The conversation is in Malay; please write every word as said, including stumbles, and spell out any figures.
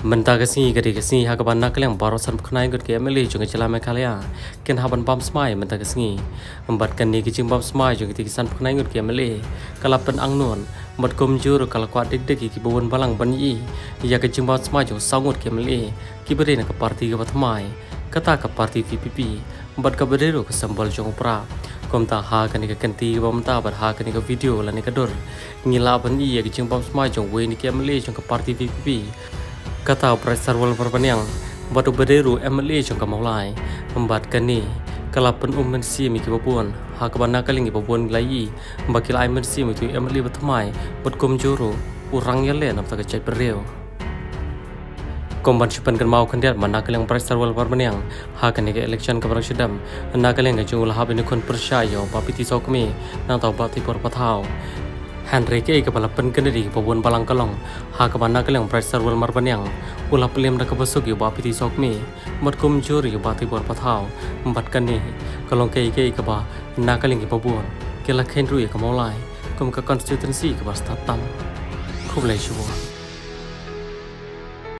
Mentah kesini kiri kesini hakaban nak yang baru san kenai gut ke emeli juga celah mekalia ken haban bam smai mentah kesini membatkan ni kicing bam smai juga tiga san kenai gut ke emeli kalapan angnon mat komjur kalau kuat dik dik ki bawon balang banyi ya kicing bam smai juga sangut ke emeli ki beri nak parti ke batmai kata ke parti V P P membat ke berdero ke sambal jong pra kom ta ha kan ke kenti bam ta bar ha kan ke video la ni ke dor ngila banyi ya kicing bam smai jong we ni ke emeli jong ke parti V P P kata presar wal perpaniang batu berdero emeli jong kamaulai membatkan ni kalapan ummen si mi kibabun ha kabana kaling kibabun layi bakil ai men si mi tu emeli batmai bat komjoro urang yale nam ta kecai pereo komban sipan kan mau kandiat mana kaling presar wal perpaniang ha kan ke election kabarang sedam na kaling ke jung lahab ini kon persaya papiti sokmi nang tau bati por patau Henry ke kepala penkendiri pabun balang kalong ha kabana kalang presar wal marbanyang ulah pelem dak besok yo bapiti sokmi mat kum juri yo bati bor pathau membatkan ni kalong ke ke kaba na kaling pabun kela khenru ye kamaulai kum ka constituency ke basta tam khub lai shuwa